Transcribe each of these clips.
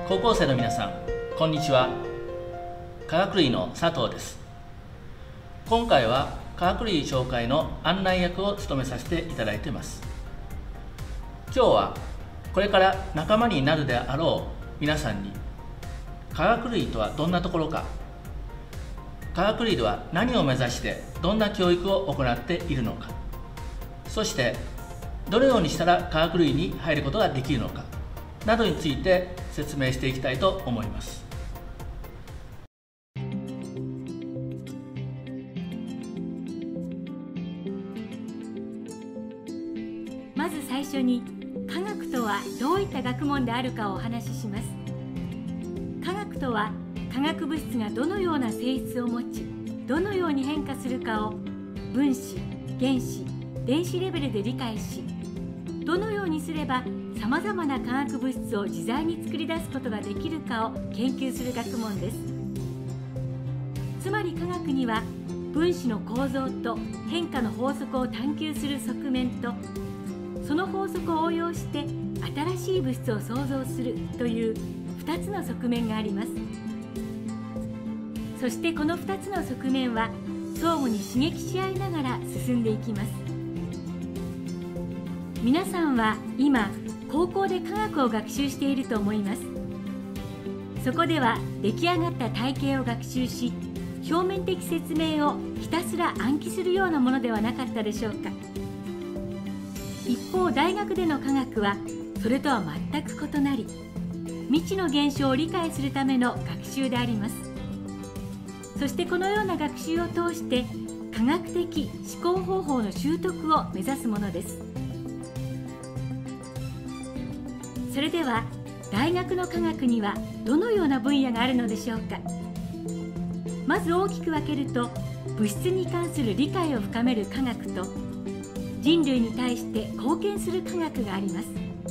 高校生の皆さん、こんにちは。科学類の佐藤です。今回は科学類紹介の案内役を務めさせていただいています。今日はこれから仲間になるであろう皆さんに、科学類とはどんなところか、科学類では何を目指してどんな教育を行っているのか、そしてどのようにしたら科学類に入ることができるのかなどについて説明していきたいと思います。 まず最初に科学とはどういった学問であるかをお話しします。科学とは化学物質がどのような性質を持ち、どのように変化するかを分子、原子、電子レベルで理解し、どのようにすればさまざまな化学物質を自在に作り出すことができるかを研究する学問です。つまり科学には分子の構造と変化の法則を探求する側面と、その法則を応用して新しい物質を創造するという2つの側面があります。そしてこの2つの側面は相互に刺激し合いながら進んでいきます。皆さんは今高校で科学を学習していると思います。そこでは出来上がった体系を学習し、表面的説明をひたすら暗記するようなものではなかったでしょうか。一方、大学での科学はそれとは全く異なり、未知の現象を理解するための学習であります。そしてこのような学習を通して科学的思考方法の習得を目指すものです。それでは大学の科学にはどのような分野があるのでしょうか。まず大きく分けると、物質に関する理解を深める科学と人類に対して貢献する科学があります。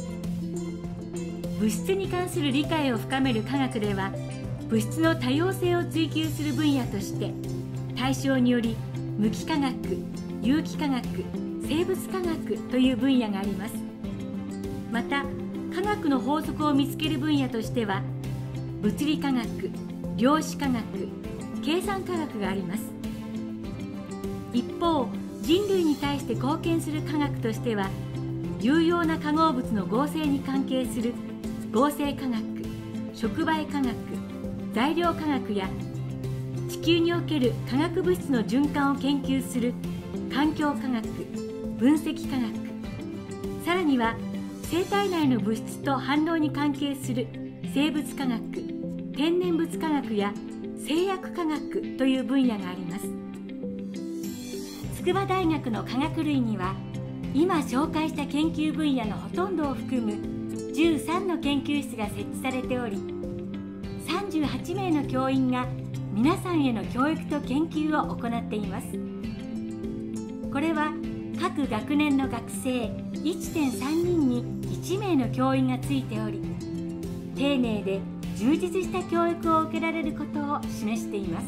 物質に関する理解を深める科学では、物質の多様性を追求する分野として対象により無機化学、有機化学、生物化学という分野があります。また科学の法則を見つける分野としては、物理化学、量子化学、計算化学があります。一方、人類に対して貢献する科学としては、有用な化合物の合成に関係する合成化学、触媒化学、材料化学や地球における化学物質の循環を研究する環境化学、分析化学、さらには生体内の物質と反応に関係する生物化学、天然物化学や製薬化学という分野があります。筑波大学の科学類には、今紹介した研究分野のほとんどを含む13の研究室が設置されており、38名の教員が皆さんへの教育と研究を行っています。これは各学年の学生 1.3 人に1名の教員がついており、丁寧で充実した教育を受けられることを示しています。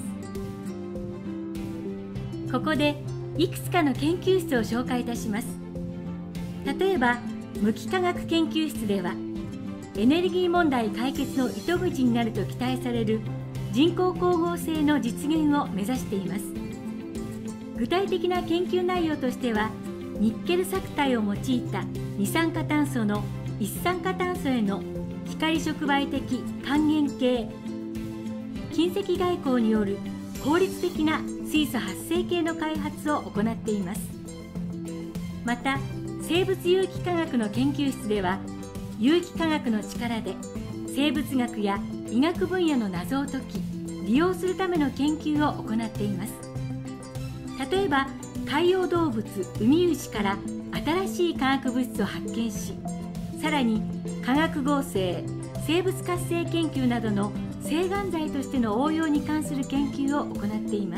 ここでいくつかの研究室を紹介いたします。例えば無機化学研究室では、エネルギー問題解決の糸口になると期待される人工光合成の実現を目指しています。具体的な研究内容としては、ニッケル錯体を用いた二酸化炭素の一酸化炭素への光触媒的還元系、近赤外光による効率的な水素発生系の開発を行っています。また生物有機化学の研究室では、有機化学の力で生物学や医学分野の謎を解き、利用するための研究を行っています。例えば海洋動物ウミウシから新しい化学物質を発見し、さらに化学合成、生物活性研究などの制がん剤としての応用に関する研究を行っています。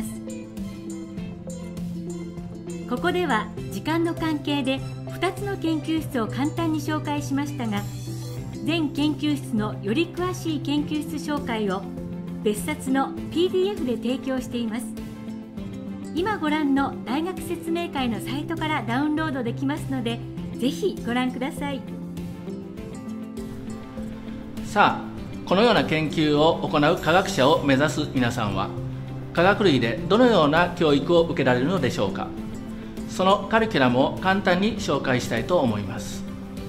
ここでは時間の関係で2つの研究室を簡単に紹介しましたが、全研究室のより詳しい研究室紹介を別冊の PDF で提供しています。今ご覧の大学説明会のサイトからダウンロードできますので、ぜひご覧ください。 さあ、 このような研究を行う科学者を目指す皆さんは、科学類でどのような教育を受けられるのでしょうか。そのカリキュラムを簡単に紹介したいと思います。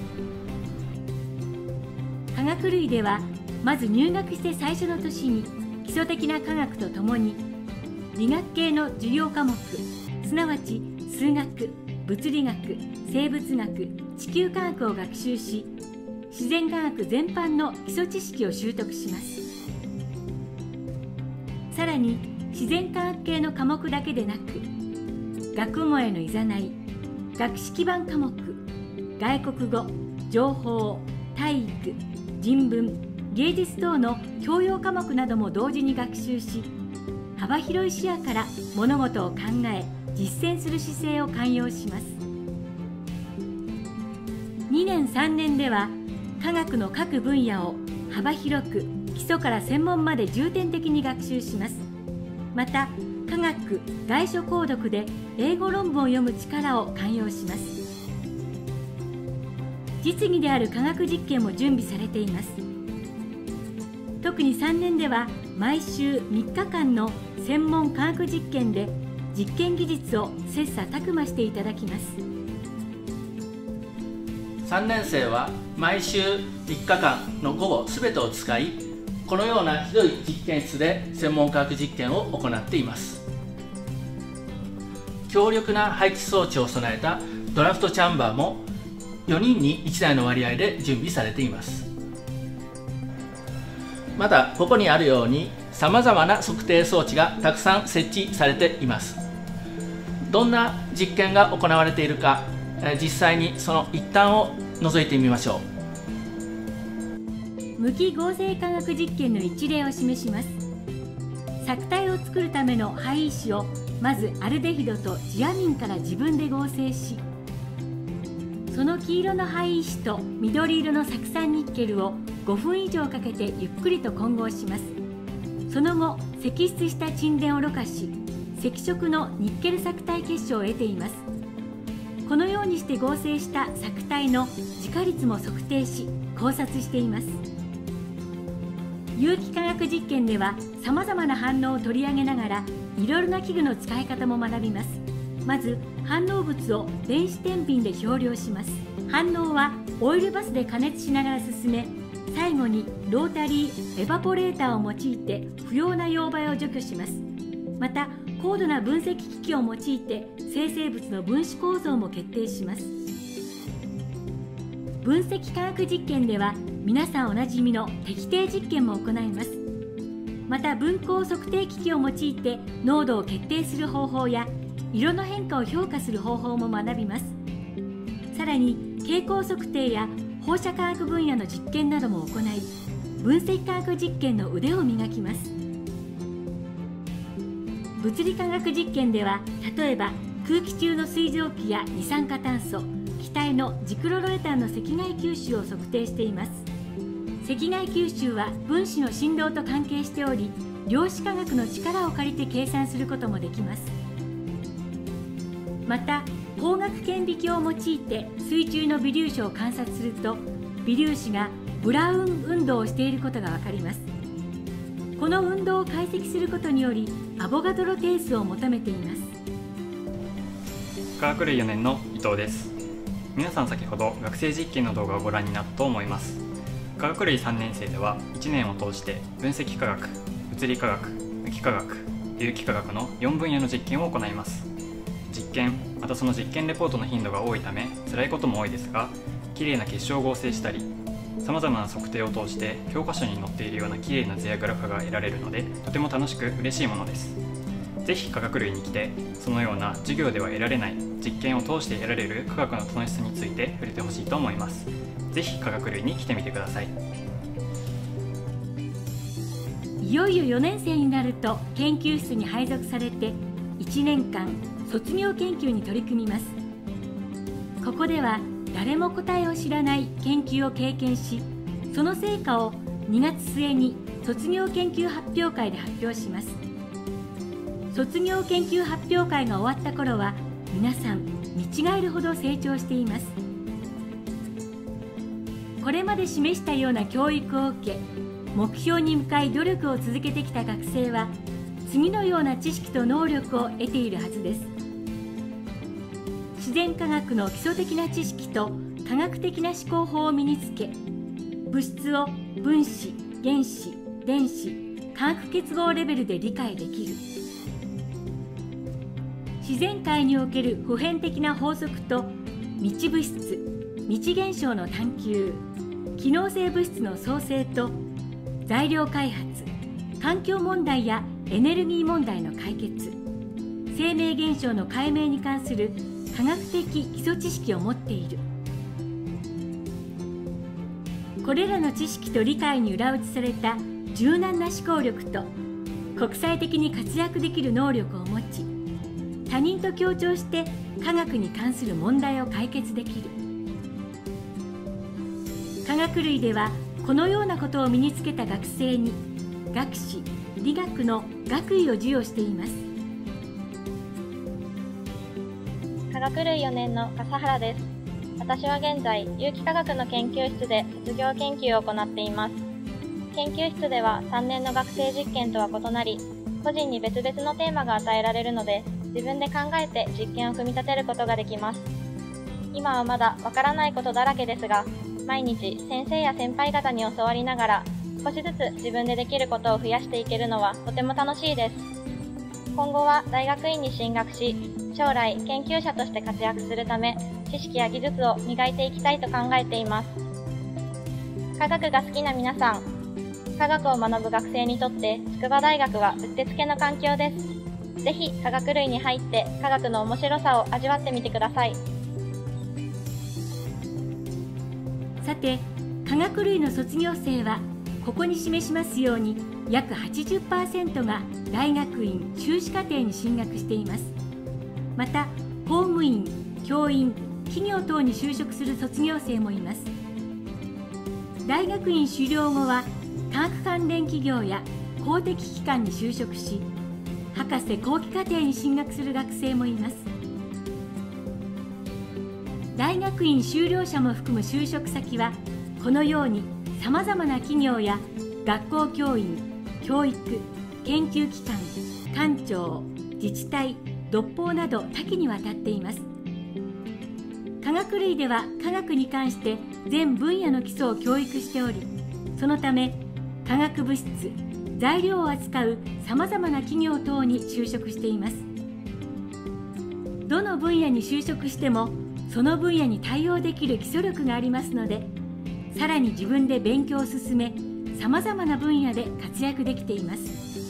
科学類では、まず入学して最初の年に基礎的な科学とともに理学系の授業科目、すなわち数学、物理学、生物学、地球科学を学習し、自然科学全般の基礎知識を習得します。さらに自然科学系の科目だけでなく、学問へのいざない、学識基盤科目、外国語、情報、体育、人文、芸術等の教養科目なども同時に学習し、幅広い視野から物事を考え実践する姿勢を寛容します。2年3年では科学の各分野を幅広く基礎から専門まで重点的に学習します。また科学外書購読で英語論文を読む力を寛容します。実技である科学実験も準備されています。特に3年では毎週3日間の専門科学実験で実験技術を切磋琢磨していただきます。 3年生は毎週3日間の午後すべてを使い、このような広い実験室で専門科学実験を行っています。強力な排気装置を備えたドラフトチャンバーも4人に1台の割合で準備されています。またここにあるようにさまざまな測定装置がたくさん設置されています。どんな実験が行われているか、実際にその一端を覗いてみましょう。無機合成化学実験の一例を示します。錯体を作るための配位子をまずアルデヒドとジアミンから自分で合成し、その黄色の配位子と緑色の酢酸ニッケルを5分以上かけてゆっくりと混合します。その後析出した沈殿をろ過し、赤色のニッケル錯体結晶を得ています。このようにして合成した錯体の自化率も測定し考察しています。有機化学実験ではさまざまな反応を取り上げながら、いろいろな器具の使い方も学びます。まず反応物を電子天秤で表量します。反応はオイルバスで加熱しながら進め、最後にロータリーエバポレーターを用いて不要な溶媒を除去します。また高度な分析機器を用いて生成物の分子構造も決定します。分析化学実験では皆さんおなじみの滴定実験も行います。また分光測定機器を用いて濃度を決定する方法や色の変化を評価する方法も学びます。さらに蛍光測定や放射化学分野の実験なども行い、分析化学実験の腕を磨きます。物理化学実験では例えば空気中の水蒸気や二酸化炭素、気体のジクロロエタンの赤外吸収を測定しています。赤外吸収は分子の振動と関係しており、量子化学の力を借りて計算することもできます。また光学顕微鏡を用いて水中の微粒子を観察すると、微粒子がブラウン運動をしていることがわかります。この運動を解析することによりアボガドロ定数を求めています。 科学類4年の伊藤です。皆さん先ほど学生実験の動画をご覧になったと思います。科学類3年生では1年を通して分析科学、物理科学、無機化学、有機化学の4分野の実験を行います。実験またその実験レポートの頻度が多いため辛いことも多いですが、きれいな結晶を合成したりさまざまな測定を通して教科書に載っているようなきれいな図やグラフが得られるので、とても楽しく嬉しいものです。ぜひ科学類に来て、そのような授業では得られない実験を通して得られる科学の楽しさについて触れてほしいと思います。ぜひ科学類に来てみてください。 いよいよ4年生になると研究室に配属されて1年間卒業研究に取り組みます。ここでは誰も答えを知らない研究を経験し、その成果を2月末に卒業研究発表会で発表します。卒業研究発表会が終わった頃は皆さん見違えるほど成長しています。これまで示したような教育を受け、 目標に向かい努力を続けてきた学生は、次のような知識と能力を得ているはずです。自然科学の基礎的な知識と科学的な思考法を身につけ、物質を分子、原子、電子、化学結合レベルで理解できる。自然界における普遍的な法則と未知物質、未知現象の探求、機能性物質の創生と材料開発、環境問題やエネルギー問題の解決、生命現象の解明に関する科学的基礎知識を持っている。これらの知識と理解に裏打ちされた柔軟な思考力と国際的に活躍できる能力を持ち、他人と協調して科学に関する問題を解決できる。科学類ではこのようなことを身につけた学生に学士・理学の学位を授与しています。 科学類4年の笠原です。私は現在、有機化学の研究室で卒業研究を行っています。研究室では3年の学生実験とは異なり、個人に別々のテーマが与えられるので、自分で考えて実験を組み立てることができます。今はまだわからないことだらけですが、毎日先生や先輩方に教わりながら、少しずつ自分でできることを増やしていけるのはとても楽しいです。今後は大学院に進学し、将来研究者として活躍するため、知識や技術を磨いていきたいと考えています。科学が好きな皆さん、科学を学ぶ学生にとって筑波大学はうってつけの環境です。ぜひ科学類に入って科学の面白さを味わってみてください。 さて、科学類の卒業生はここに示しますように約 80% が大学院修士課程に進学しています。また公務員、教員、企業等に就職する卒業生もいます。大学院修了後は科学関連企業や公的機関に就職し、博士後期課程に進学する学生もいます。大学院修了者も含む就職先はこのようにさまざまな企業や学校教員、教育、研究機関、官庁、自治体、独法など多岐にわたっています。科学類では科学に関して全分野の基礎を教育しており、そのため化学物質、材料を扱うさまざまな企業等に就職しています。どの分野に就職してもその分野に対応できる基礎力がありますので、さらに自分で勉強を進め、さまざまな分野で活躍できています。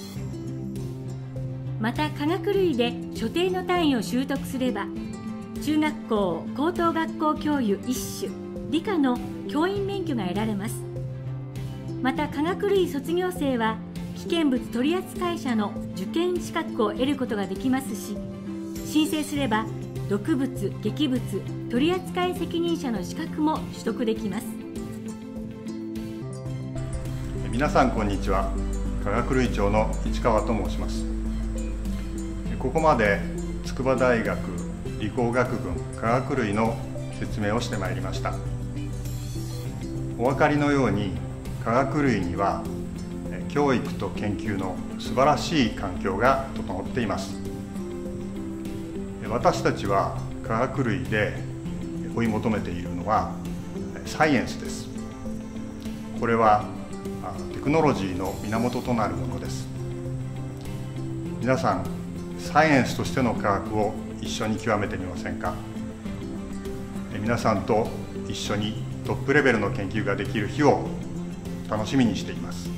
また科学類で所定の単位を習得すれば、中学校・高等学校教諭一種、理科の教員免許が得られます。また科学類卒業生は危険物取扱者の受験資格を得ることができますし、申請すれば毒物・劇物取扱責任者の資格も取得できます。 皆さんこんにちは。科学類長の市川と申します。ここまで筑波大学理工学部科学類の説明をしてまいりました。お分かりのように科学類には教育と研究の素晴らしい環境が整っています。私たちは科学類で追い求めているのはサイエンスです。これはテクノロジーの源となるものです。皆さん、サイエンスとしての科学を一緒に極めてみませんか？皆さんと一緒にトップレベルの研究ができる日を楽しみにしています。